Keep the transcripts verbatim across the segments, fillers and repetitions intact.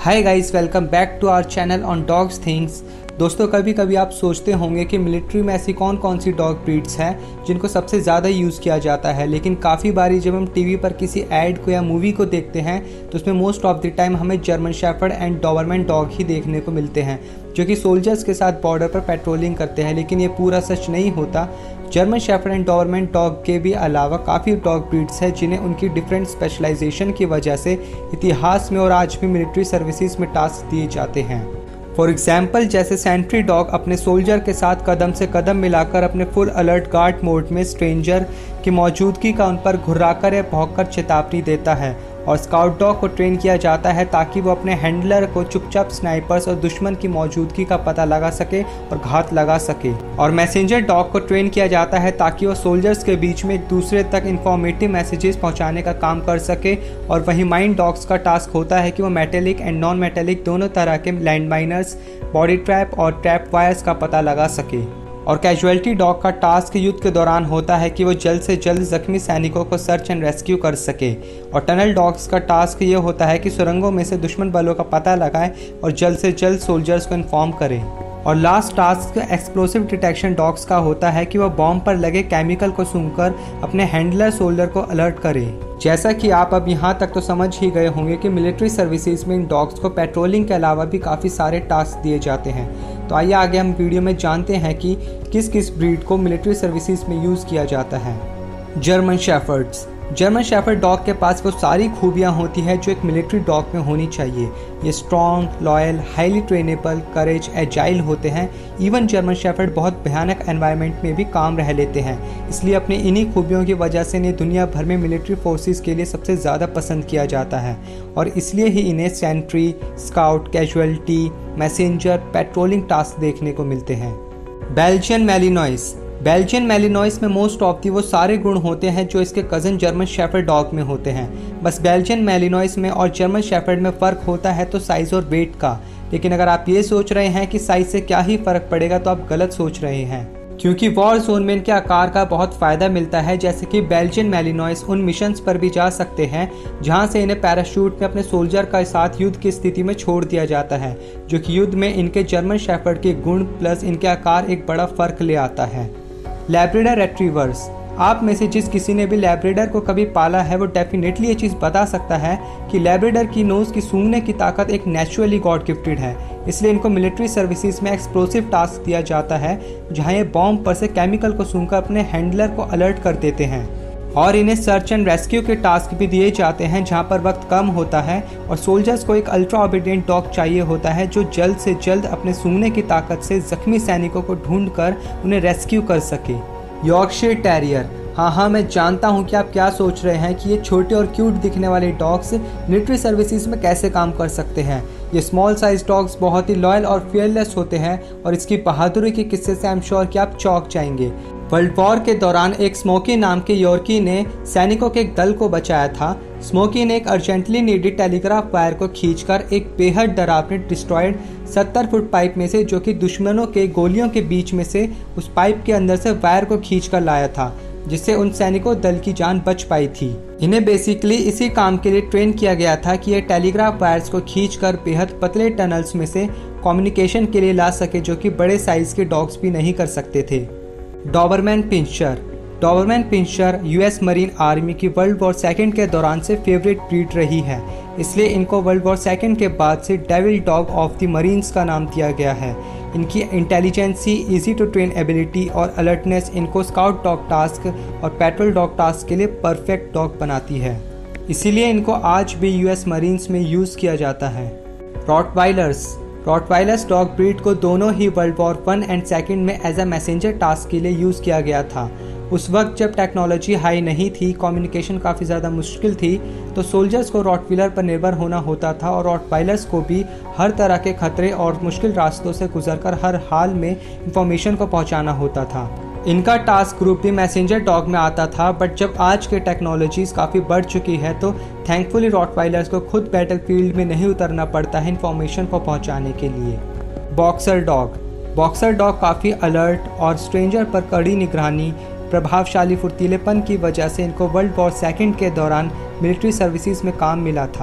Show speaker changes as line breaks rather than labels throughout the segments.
Hi guys, welcome back to our channel on dogs things. दोस्तों, कभी कभी आप सोचते होंगे कि मिलिट्री में ऐसी कौन कौन सी डॉग ब्रीड्स हैं जिनको सबसे ज़्यादा यूज़ किया जाता है, लेकिन काफ़ी बारी जब हम टीवी पर किसी ऐड को या मूवी को देखते हैं तो उसमें मोस्ट ऑफ द टाइम हमें German shepherd and Doberman dog ही देखने को मिलते हैं जो कि सोल्जर्स के साथ बॉर्डर पर पेट्रोलिंग करते हैं। लेकिन ये पूरा सच नहीं होता। German shepherd and Doberman dog के भी अलावा काफ़ी डॉग ब्रीड्स हैं जिन्हें उनकी डिफरेंट स्पेशलाइजेशन की वजह से इतिहास में और आज भी मिलिट्री सर्विसेज में टास्क दिए जाते हैं। फॉर एग्जाम्पल, जैसे सेंट्री डॉग अपने सोल्जर के साथ कदम से कदम मिलाकर अपने फुल अलर्ट गार्ड मोड में स्ट्रेंजर की मौजूदगी का उन पर घुर्राकर या भौंककर चेतावनी देता है, और स्काउट डॉग को ट्रेन किया जाता है ताकि वो अपने हैंडलर को चुपचाप स्नाइपर्स और दुश्मन की मौजूदगी का पता लगा सके और घात लगा सके। और मैसेंजर डॉग को ट्रेन किया जाता है ताकि वो सोल्जर्स के बीच में एक दूसरे तक इंफॉर्मेटिव मैसेजेस पहुंचाने का काम कर सके। और वहीं माइन डॉग्स का टास्क होता है कि वो मेटेलिक एंड नॉन मेटेलिक दोनों तरह के लैंड माइनर्स, बॉडी ट्रैप और ट्रैप वायर्स का पता लगा सके। और कैजुअलिटी डॉग का टास्क युद्ध के दौरान होता है कि वो जल्द से जल्द जख्मी सैनिकों को सर्च एंड रेस्क्यू कर सके। और टनल डॉग्स का टास्क ये होता है कि सुरंगों में से दुश्मन बलों का पता लगाए और जल्द से जल्द सोल्जर्स को इन्फॉर्म करे। और last task explosive detection dogs का होता है कि वह बॉम्ब पर लगे केमिकल को सूंघकर अपने हैंडलर सोल्जर को अलर्ट करे। जैसा कि आप अब यहाँ तक तो समझ ही गए होंगे कि मिलिट्री सर्विसेज में इन डॉग्स को पेट्रोलिंग के अलावा भी काफ़ी सारे टास्क दिए जाते हैं। तो आइए आगे हम वीडियो में जानते हैं कि किस किस ब्रीड को मिलिट्री सर्विसेज में यूज़ किया जाता है। German shepherds. German shepherd dog के पास वो सारी खूबियाँ होती है जो एक मिलिट्री डॉग में होनी चाहिए। ये strong, loyal, highly trainable, courage, agile होते हैं। इवन जर्मन शेफर्ड बहुत भयानक एनवायरनमेंट में भी काम रह लेते हैं, इसलिए अपनी इन्हीं खूबियों की वजह से इन्हें दुनिया भर में मिलिट्री फोर्सेस के लिए सबसे ज़्यादा पसंद किया जाता है। और इसलिए ही इन्हें sentry, scout, casualty, messenger, patrolling task देखने को मिलते हैं। बेल्जियन मैलिनॉइस। बेल्जियन मैलिनॉइस में मोस्ट ऑफ दी वो सारे गुण होते हैं जो इसके कज़न जर्मन शेफर्ड डॉग में होते हैं। बस बेल्जियन मैलिनॉइस में और जर्मन शेफर्ड में फ़र्क होता है तो साइज़ और वेट का। लेकिन अगर आप ये सोच रहे हैं कि साइज़ से क्या ही फ़र्क पड़ेगा तो आप गलत सोच रहे हैं, क्योंकि वॉर जोन में इनके आकार का बहुत फ़ायदा मिलता है। जैसे कि बेल्जियन मैलिनॉइस उन मिशंस पर भी जा सकते हैं जहां से इन्हें पैराशूट में अपने सोल्जर का साथ युद्ध की स्थिति में छोड़ दिया जाता है, जो कि युद्ध में इनके जर्मन शेफर्ड के गुण प्लस इनके आकार एक बड़ा फ़र्क ले आता है। Labrador retrievers. आप में से जिस किसी ने भी लैब्राडोर को कभी पाला है वो डेफिनेटली ये चीज़ बता सकता है कि लैब्राडोर की नोज़ की सूंघने की ताकत एक नेचुरली गॉड गिफ्टेड है। इसलिए इनको मिलिट्री सर्विसेज में एक्सप्लोसिव टास्क दिया जाता है जहां ये बॉम्ब पर से केमिकल को सूंघकर अपने हैंडलर को अलर्ट कर देते हैं। और इन्हें सर्च एंड रेस्क्यू के टास्क भी दिए जाते हैं जहां पर वक्त कम होता है और सोल्जर्स को एक अल्ट्रा ओबीडिएंट डॉग चाहिए होता है जो जल्द से जल्द अपने सूंघने की ताकत से जख्मी सैनिकों को ढूंढकर उन्हें रेस्क्यू कर सके। Yorkshire terrier. हाँ हाँ मैं जानता हूँ कि आप क्या सोच रहे हैं कि ये छोटे और क्यूट दिखने वाले डॉग्स मिलिट्री सर्विसेज में कैसे काम कर सकते हैं। ये स्मॉल साइज डॉग्स बहुत ही लॉयल और फियरलेस होते हैं और इसकी बहादुरी के किस्से से आई एम श्योर कि आप चौंक जाएंगे। वर्ल्ड वॉर के दौरान एक स्मोकी नाम के यॉर्की ने सैनिकों के एक दल को बचाया था। स्मोकी ने एक अर्जेंटली नीडेड टेलीग्राफ वायर को खींचकर एक बेहद डरावनी डिस्ट्रॉयड सत्तर फुट पाइप में से, जो कि दुश्मनों के गोलियों के बीच में से उस पाइप के अंदर से वायर को खींचकर लाया था, जिससे उन सैनिकों दल की जान बच पाई थी। इन्हें बेसिकली इसी काम के लिए ट्रेन किया गया था कि ये टेलीग्राफ वायर्स को खींचकर बेहद पतले टनल्स में से कम्युनिकेशन के लिए ला सके, जो कि बड़े साइज के डॉग्स भी नहीं कर सकते थे। Doberman pinscher. Doberman pinscher US marine army की वर्ल्ड वॉर सेकेंड के दौरान से फेवरेट ब्रीड रही है, इसलिए इनको वर्ल्ड वॉर सेकेंड के बाद से devil dog of the marines का नाम दिया गया है। इनकी intelligence, easy to train ability और अलर्टनेस इनको स्काउट डॉग टास्क और पेट्रोल डॉग टास्क के लिए परफेक्ट डॉग बनाती है, इसीलिए इनको आज भी यूएस मरीन्स में यूज़ किया जाता है। रॉटवाइलर्स। रॉटवाइलर्स डॉग ब्रीड को दोनों ही world war one and second में एज अ मैसेंजर टास्क के लिए यूज़ किया गया था। उस वक्त जब टेक्नोलॉजी हाई नहीं थी, कम्युनिकेशन काफ़ी ज़्यादा मुश्किल थी, तो सोल्जर्स को रॉटवीलर पर निर्भर होना होता था और रॉटवाइलर्स को भी हर तरह के खतरे और मुश्किल रास्तों से गुजरकर हर हाल में इंफॉर्मेशन को पहुंचाना होता था। इनका टास्क ग्रुप भी मैसेंजर डॉग में आता था, बट जब आज के टेक्नोलॉजीज़ काफ़ी बढ़ चुकी है तो थैंकफुली रॉटवाइलर्स को खुद बैटल फील्ड में नहीं उतरना पड़ता है इन्फॉर्मेशन को पहुंचाने के लिए। Boxer dog. बॉक्सर डॉग काफ़ी अलर्ट और स्ट्रेंजर पर कड़ी निगरानी, प्रभावशाली फुर्तीलेपन की वजह से इनको वर्ल्ड वॉर सेकेंड के दौरान मिलिट्री सर्विसेज में काम मिला था।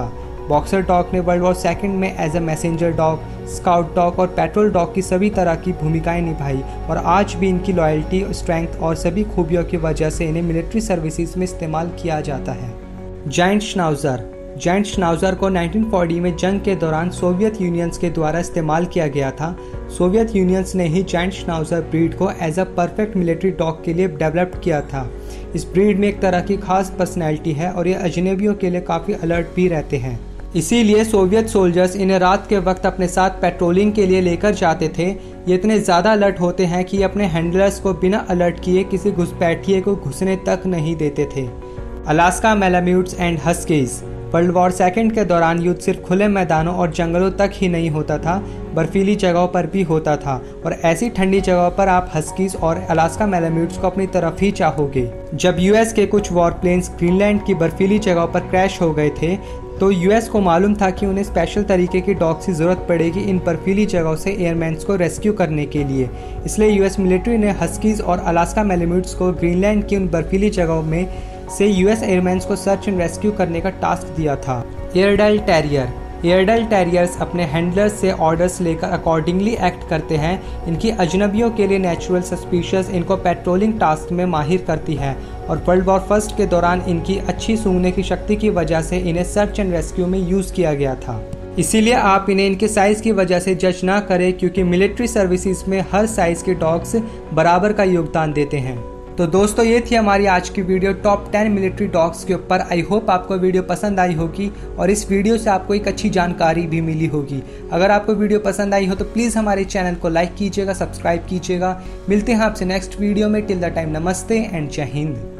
बॉक्सर डॉग ने वर्ल्ड वॉर सेकंड में as a messenger dog, scout dog और पेट्रोल डॉग की सभी तरह की भूमिकाएं निभाई और आज भी इनकी लॉयल्टी, स्ट्रेंथ और सभी खूबियों की वजह से इन्हें मिलिट्री सर्विसेज में इस्तेमाल किया जाता है। जायंट श्नाउज़र। जायंट श्नाउज़र को नाइनटीन फोर्टी में जंग के दौरान सोवियत यूनियंस के द्वारा इस्तेमाल किया गया था। सोवियत यूनियंस ने ही जायंट श्नाउज़र ब्रीड को as a perfect military dog के लिए डेवलप किया था। इस ब्रीड में एक तरह की खास पर्सनैलिटी है और ये अजनबियों के लिए काफ़ी अलर्ट भी रहते हैं। इसीलिए सोवियत सोल्जर्स इन्हें रात के वक्त अपने साथ पेट्रोलिंग के लिए लेकर जाते थे। ये इतने ज़्यादा अलर्ट होते हैं कि अपने हैंडलर्स को बिना अलर्ट किए किसी घुसपैठिए को घुसने तक नहीं देते थे। Alaska malamutes and huskies. World war second के दौरान युद्ध सिर्फ खुले मैदानों और जंगलों तक ही नहीं होता था, बर्फीली जगहों पर भी होता था और ऐसी ठंडी जगहों पर आप हस्कीज और अलास्का मैलाम्यूट्स को अपनी तरफ ही चाहोगे। जब यूएस के कुछ वॉर प्लेन्स ग्रीनलैंड की बर्फीली जगहों पर क्रैश हो गए थे तो यूएस को मालूम था कि उन्हें स्पेशल तरीके की डॉग्स की ज़रूरत पड़ेगी इन बर्फीली जगहों से एयरमैन्स को रेस्क्यू करने के लिए। इसलिए यूएस मिलिट्री ने हस्कीज और अलास्का मैलाम्यूट्स को ग्रीनलैंड की उन बर्फीली जगहों में से यूएस एयरमैन्स को सर्च एंड रेस्क्यू करने का टास्क दिया था। Airedale terrier. एयरडाइल टेरियर्स अपने हैंडलर्स से ऑर्डर्स लेकर अकॉर्डिंगली एक्ट करते हैं। इनकी अजनबियों के लिए नेचुरल सस्पिशियस इनको पेट्रोलिंग टास्क में माहिर करती है और वर्ल्ड वॉर फर्स्ट के दौरान इनकी अच्छी सूंघने की शक्ति की वजह से इन्हें सर्च एंड रेस्क्यू में यूज़ किया गया था। इसीलिए आप इन्हें इनके साइज़ की वजह से जज ना करें, क्योंकि मिलिट्री सर्विसेज में हर साइज़ के डॉग्स बराबर का योगदान देते हैं। तो दोस्तों ये थी हमारी आज की video top ten military dogs के ऊपर। आई होप आपको वीडियो पसंद आई होगी और इस वीडियो से आपको एक अच्छी जानकारी भी मिली होगी। अगर आपको वीडियो पसंद आई हो तो प्लीज़ हमारे चैनल को लाइक कीजिएगा, सब्सक्राइब कीजिएगा। मिलते हैं आपसे नेक्स्ट वीडियो में। टिल द टाइम नमस्ते एंड जय हिंद।